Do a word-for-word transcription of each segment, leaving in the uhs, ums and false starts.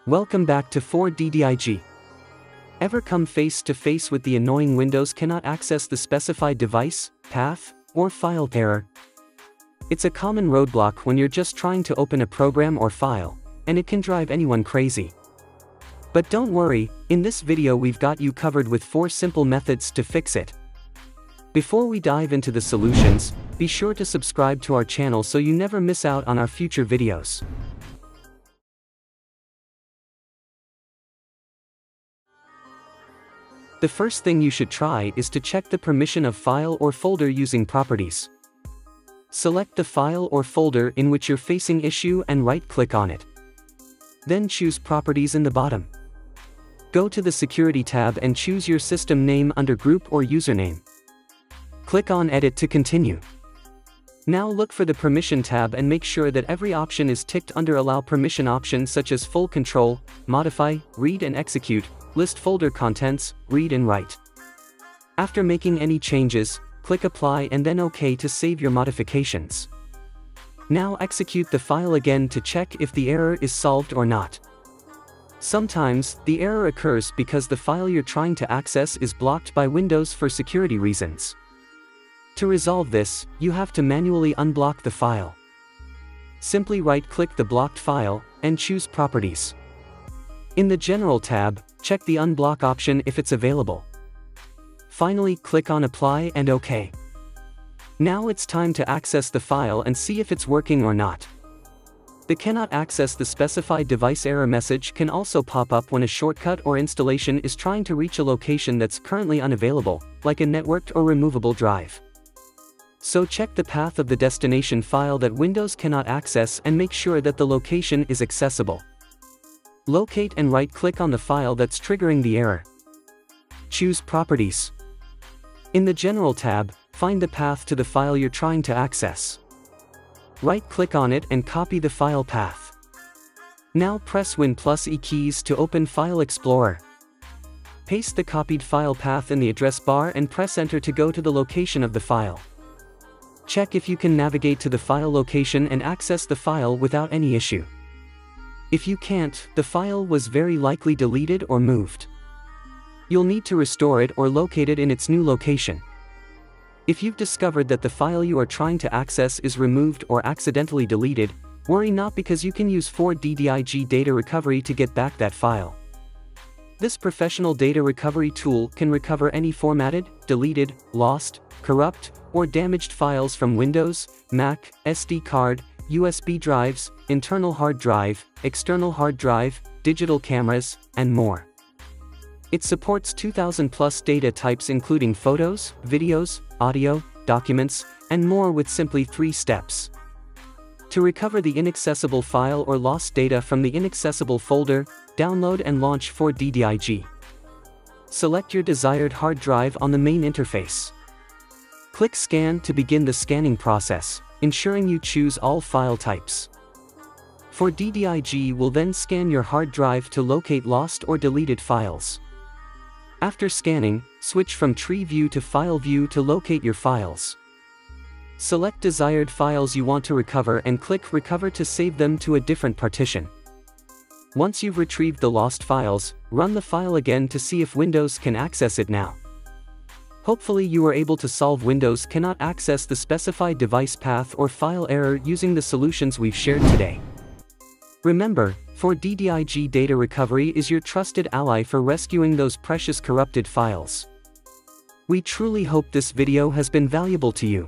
Welcome back to four D D I G. Ever come face to face with the annoying Windows cannot access the specified device, path, or file error? It's a common roadblock when you're just trying to open a program or file, and it can drive anyone crazy. But don't worry, in this video we've got you covered with four simple methods to fix it. Before we dive into the solutions, be sure to subscribe to our channel so you never miss out on our future videos. The first thing you should try is to check the permission of file or folder using Properties. Select the file or folder in which you're facing issue and right-click on it. Then choose Properties in the bottom. Go to the Security tab and choose your system name under Group or Username. Click on Edit to continue. Now look for the Permission tab and make sure that every option is ticked under Allow permission options such as Full Control, Modify, Read and Execute, List folder contents, Read and Write. After making any changes, click Apply and then OK to save your modifications. Now execute the file again to check if the error is solved or not. Sometimes, the error occurs because the file you're trying to access is blocked by Windows for security reasons. To resolve this, you have to manually unblock the file. Simply right-click the blocked file, and choose Properties. In the General tab, check the Unblock option if it's available. Finally, click on Apply and OK. Now it's time to access the file and see if it's working or not. The Cannot Access the Specified Device error message can also pop up when a shortcut or installation is trying to reach a location that's currently unavailable, like a networked or removable drive. So check the path of the destination file that Windows cannot access and make sure that the location is accessible. Locate and right-click on the file that's triggering the error. Choose Properties. In the General tab, find the path to the file you're trying to access. Right-click on it and copy the file path. Now press Win plus E keys to open File Explorer. Paste the copied file path in the address bar and press Enter to go to the location of the file. Check if you can navigate to the file location and access the file without any issue. If you can't, the file was very likely deleted or moved. You'll need to restore it or locate it in its new location. If you've discovered that the file you are trying to access is removed or accidentally deleted, worry not, because you can use four D D I G Data Recovery to get back that file. This professional data recovery tool can recover any formatted, deleted, lost, corrupt, or damaged files from Windows, Mac, S D card, U S B drives, internal hard drive, external hard drive, digital cameras, and more. It supports two thousand plus data types including photos, videos, audio, documents, and more with simply three steps. To recover the inaccessible file or lost data from the inaccessible folder, download and launch four D D I G. Select your desired hard drive on the main interface. Click Scan to begin the scanning process, ensuring you choose all file types. four D D I G will then scan your hard drive to locate lost or deleted files. After scanning, switch from Tree View to File View to locate your files. Select desired files you want to recover and click Recover to save them to a different partition. Once you've retrieved the lost files, run the file again to see if Windows can access it now. Hopefully you were able to solve Windows cannot access the specified device path or file error using the solutions we've shared today. Remember, four D D I G Data Recovery is your trusted ally for rescuing those precious corrupted files. We truly hope this video has been valuable to you.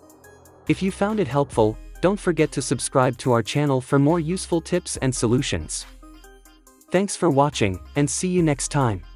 If you found it helpful, don't forget to subscribe to our channel for more useful tips and solutions. Thanks for watching, and see you next time.